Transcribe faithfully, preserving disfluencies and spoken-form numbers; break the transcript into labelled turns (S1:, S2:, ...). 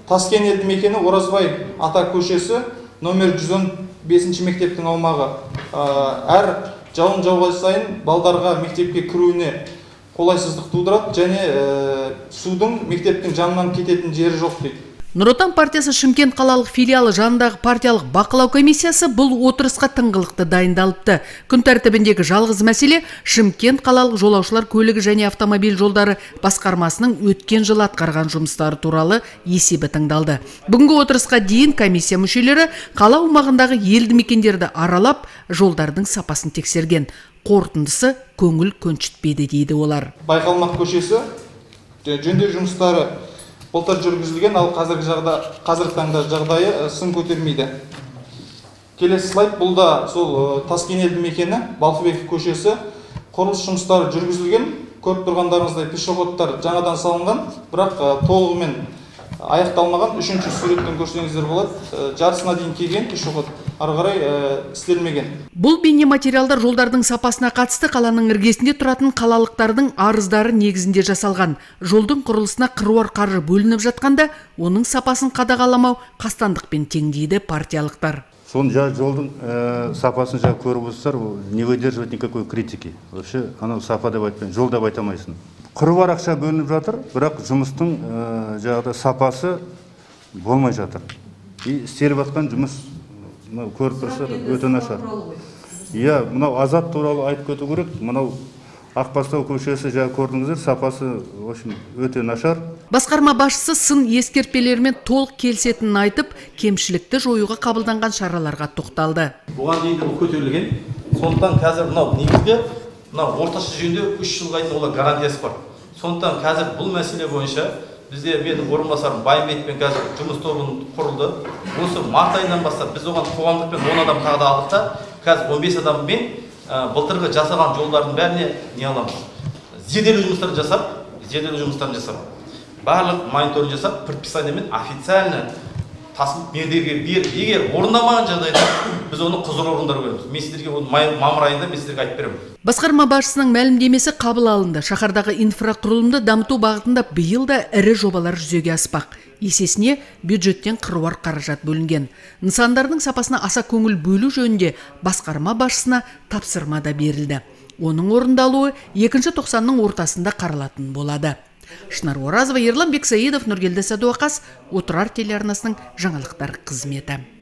S1: Таскен елді мекені Оразбай ата көшесі номер жүз он бесінші мектептің аумағы. Әр жауын жауған сайын балдарға мектепке кіруіне қолайсыздық тудырады және судың мектептің жанынан кететін жері жоқ дейді.
S2: Нұр Отан партиясы Шымкент қалалық филиалы жанындағы партиялық бақылау комиссиясы бұл отырысқа тыңғылықты дайындалыпты. Күн тәртібіндегі жалғыз мәселе Шымкент қалалық жолаушылар көлігі және автомобиль жолдары басқармасының өткен жыл атқарған жұмыстары туралы есебі тыңдалды. Бүгінгі отырысқа дейін комиссия мүшелері қала аумағындағы елді мекендерді аралап, жолдардың сапасын тексерген. Қорытындысы көңіл көншітпеді дейді олар.
S1: Байқалмақ көшесі жөндеу жұмыстары былтыр жүргізілген, ал қазіргі жағда қазіргі таңда жағдайы сын көтермейді. Келесі слайд, бұл да сол Таскен елді мекені Балқыбеков көшесі құрылыс жұмыстары жүргізілген. Көріп тұрғандарыңыздай пешеходтар жаңадан салынған, бірақ толығымен аяқталмаған. Үшінші суреттен көрсеңіздер болады. Жартысына дейін келген пешеход ары қарай істелмеген.
S2: Бұл бейнематериалдар жолдардың сапасына қатысты қаланың іргесінде тұратын қалалықтардың арыздары негізінде жасалған. Жолдың құрылысына қыруар қаржы бөлініп жатқанда, оның сапасын қадағаламау қастандықпен тең дейді партиялықтар.
S3: Сон жолдың сапасын жаңа көріп отырсыздар, не выдерживает никакой критики. Вообще, анау сапа деп айтпайын, жол деп айтамайсың. Қыруар ақша бөлініп жатыр, бірақ жұмыстың жаңағыда сапасы болмай жатыр. И істеліп жатқан жұмыс көріп тұрсыздар, өте нашар. Иә, мынау Азат туралы айтып кету керек. Мынау Ақбастау көшесі жаңа көрдіңіздер, сапасы в общем өте нашар.
S2: Басқарма басшысы сын ескертпелермен толық келісетінін айтып, кемшілікті жоюға қабылданған шараларға тоқталды.
S4: Бұған дейін бұл көтерілген. Сондықтан қазір мынау негізгі мынау орташа жөндеу үш жылға дейін олар гарантиясы бар. Сондықтан қазір бұл мәселе бойынша бізде менің орынбасарым Байымбетпен қазір жұмыс тобы құрылды. Осы март айынан бастап біз оған қоғамдықпен он адам тағы да алдық та, қазір он бес адаммен былтырғы жасаған жолдардың бәріне не аламыз. Зерделеу жұмыстарын жасап, зерделеу жұмыстарын жасап, барлық мониторинг жасап, предписаниемен официально тасып мердігерге бер. Егер орындамаған жағдайда біз оны құзырлы орындар береміз. Мен сіздерге оны мамыр айында мен сіздерге айтып беремін.
S2: Басқарма басшысының мәлімдемесі қабыл алынды. Шаһардағы инфрақұрылымды дамыту бағытында биыл да ірі жобалар жүзеге аспақ. Есесіне бюджеттен қыруар қаражат бөлінген. Нысандардың сапасына аса көңіл бөлу жөнінде басқарма басшысына тапсырма да берілді. Оның орындалуы екінші тоқсанның ортасында қаралатын болады. Шынар Оразова, Ерлан Бексаидов, Нұргелді Садуақас, Отырар телеарнасының жаңалықтар қызметі.